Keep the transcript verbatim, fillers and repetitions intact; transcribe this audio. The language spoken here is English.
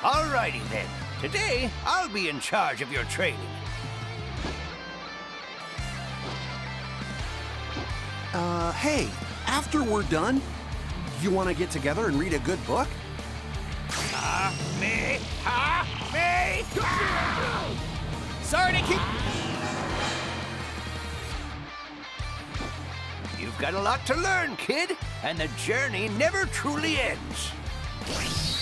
Alrighty then. Today, I'll be in charge of your training. Uh, hey, after we're done, you want to get together and read a good book? Ha, me, ha, me. Sorry to keep... You've got a lot to learn, kid, and the journey never truly ends.